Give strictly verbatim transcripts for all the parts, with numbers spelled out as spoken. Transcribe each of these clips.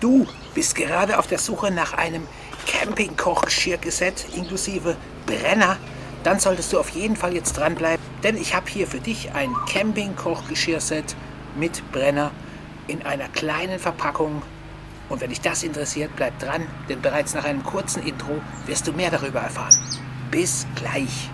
Du bist gerade auf der Suche nach einem Campingkoch-Geschirrgeset inklusive Brenner, dann solltest du auf jeden Fall jetzt dranbleiben, denn ich habe hier für dich ein Campingkoch-Geschirrset mit Brenner in einer kleinen Verpackung. Und wenn dich das interessiert, bleib dran, denn bereits nach einem kurzen Intro wirst du mehr darüber erfahren. Bis gleich!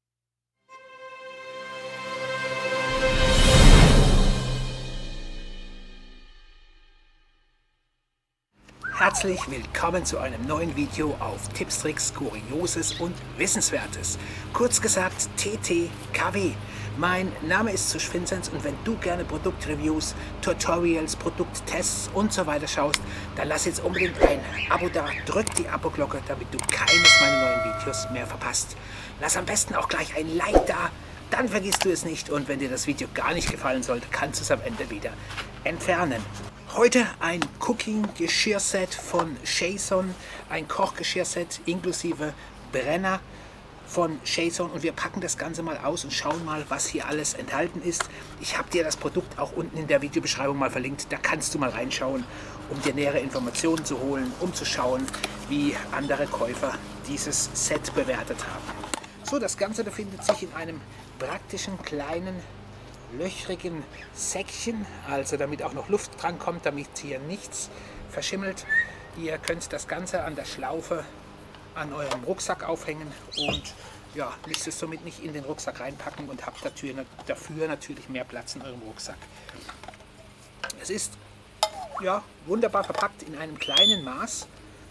Herzlich willkommen zu einem neuen Video auf Tipps, Tricks, Kurioses und Wissenswertes. Kurz gesagt T T K W. Mein Name ist Zusch Vinzenz und wenn du gerne Produktreviews, Tutorials, Produkttests und so weiter schaust, dann lass jetzt unbedingt ein Abo da, drück die Abo-Glocke, damit du keines meiner neuen Videos mehr verpasst. Lass am besten auch gleich ein Like da, dann vergisst du es nicht und wenn dir das Video gar nicht gefallen sollte, kannst du es am Ende wieder entfernen. Heute ein Cooking-Geschirrset von Chason, ein Kochgeschirrset inklusive Brenner von Chason und wir packen das Ganze mal aus und schauen mal, was hier alles enthalten ist. Ich habe dir das Produkt auch unten in der Videobeschreibung mal verlinkt, da kannst du mal reinschauen, um dir nähere Informationen zu holen, um zu schauen, wie andere Käufer dieses Set bewertet haben. So, das Ganze befindet sich in einem praktischen kleinen löchrigen Säckchen, also damit auch noch Luft dran kommt, damit hier nichts verschimmelt. Ihr könnt das Ganze an der Schlaufe an eurem Rucksack aufhängen und ja, müsst es somit nicht in den Rucksack reinpacken und habt dafür, dafür natürlich mehr Platz in eurem Rucksack. Es ist ja wunderbar verpackt in einem kleinen Maß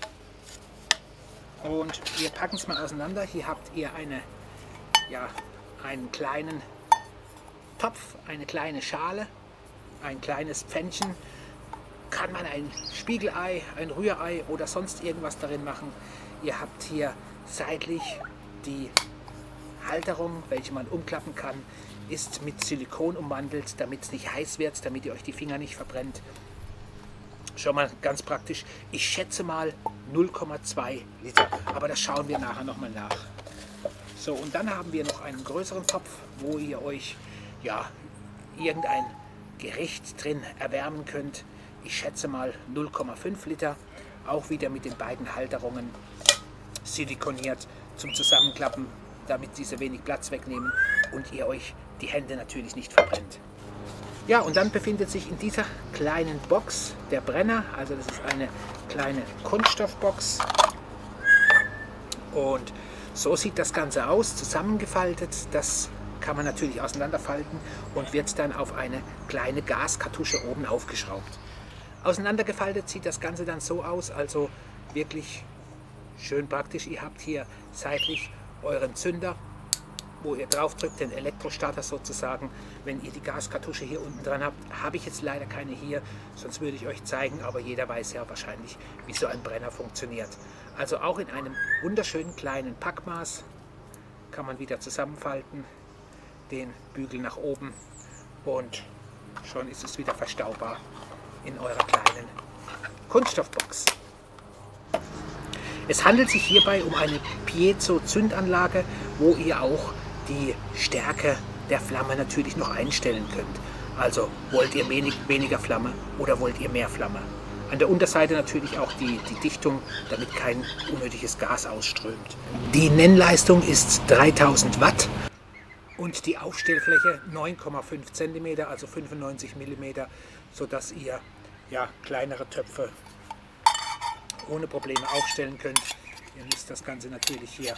und wir packen es mal auseinander. Hier habt ihr eine, ja, einen kleinen Topf, eine kleine Schale, ein kleines Pfännchen, kann man ein Spiegelei, ein Rührei oder sonst irgendwas darin machen. Ihr habt hier seitlich die Halterung, welche man umklappen kann, ist mit Silikon ummantelt, damit es nicht heiß wird, damit ihr euch die Finger nicht verbrennt. Schon mal ganz praktisch. Ich schätze mal null Komma zwei Liter, aber das schauen wir nachher nochmal nach. So, und dann haben wir noch einen größeren Topf, wo ihr euch ja, irgendein Gericht drin erwärmen könnt. Ich schätze mal null Komma fünf Liter, auch wieder mit den beiden Halterungen silikoniert zum Zusammenklappen, damit diese wenig Platz wegnehmen und ihr euch die Hände natürlich nicht verbrennt. Ja, und dann befindet sich in dieser kleinen Box der Brenner, also das ist eine kleine Kunststoffbox und so sieht das Ganze aus, zusammengefaltet. Das kann man natürlich auseinanderfalten und wird dann auf eine kleine Gaskartusche oben aufgeschraubt. Auseinandergefaltet sieht das Ganze dann so aus, also wirklich schön praktisch. Ihr habt hier seitlich euren Zünder, wo ihr drauf drückt, den Elektrostarter sozusagen. Wenn ihr die Gaskartusche hier unten dran habt, habe ich jetzt leider keine hier, sonst würde ich euch zeigen, aber jeder weiß ja wahrscheinlich, wie so ein Brenner funktioniert. Also auch in einem wunderschönen kleinen Packmaß kann man wieder zusammenfalten, den Bügel nach oben und schon ist es wieder verstaubar in eurer kleinen Kunststoffbox. Es handelt sich hierbei um eine Piezo-Zündanlage, wo ihr auch die Stärke der Flamme natürlich noch einstellen könnt. Also wollt ihr wenig, weniger Flamme oder wollt ihr mehr Flamme. An der Unterseite natürlich auch die, die Dichtung, damit kein unnötiges Gas ausströmt. Die Nennleistung ist dreitausend Watt. Und die Aufstellfläche neun Komma fünf Zentimeter, also fünfundneunzig Millimeter, sodass ihr ja, kleinere Töpfe ohne Probleme aufstellen könnt. Ihr müsst das Ganze natürlich hier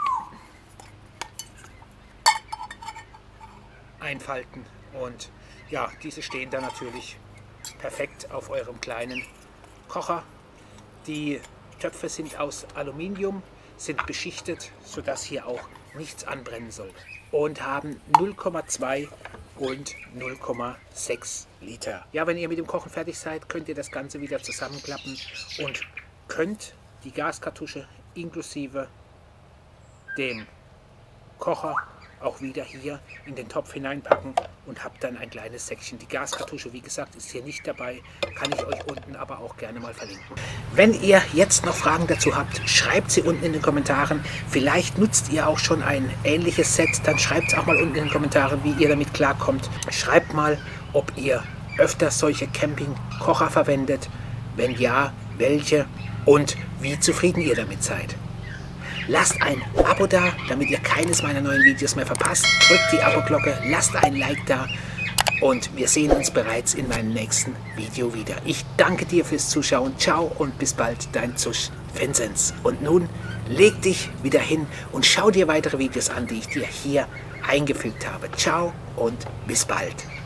einfalten und ja, diese stehen dann natürlich perfekt auf eurem kleinen Kocher. Die Töpfe sind aus Aluminium, sind beschichtet, sodass hier auch nichts anbrennen soll und haben null Komma zwei und null Komma sechs Liter. Ja, wenn ihr mit dem Kochen fertig seid, könnt ihr das Ganze wieder zusammenklappen und könnt die Gaskartusche inklusive dem Kocher auch wieder hier in den Topf hineinpacken und habt dann ein kleines Säckchen. Die Gaskartusche, wie gesagt, ist hier nicht dabei, kann ich euch unten aber auch gerne mal verlinken. Wenn ihr jetzt noch Fragen dazu habt, schreibt sie unten in den Kommentaren. Vielleicht nutzt ihr auch schon ein ähnliches Set, dann schreibt es auch mal unten in den Kommentaren, wie ihr damit klarkommt. Schreibt mal, ob ihr öfter solche Campingkocher verwendet, Wenn ja, welche und wie zufrieden ihr damit seid. Lasst ein Abo da, damit ihr keines meiner neuen Videos mehr verpasst. Drückt die Abo-Glocke, lasst ein Like da und wir sehen uns bereits in meinem nächsten Video wieder. Ich danke dir fürs Zuschauen. Ciao und bis bald, dein Zusch Vinzenz. Und nun leg dich wieder hin und schau dir weitere Videos an, die ich dir hier eingefügt habe. Ciao und bis bald.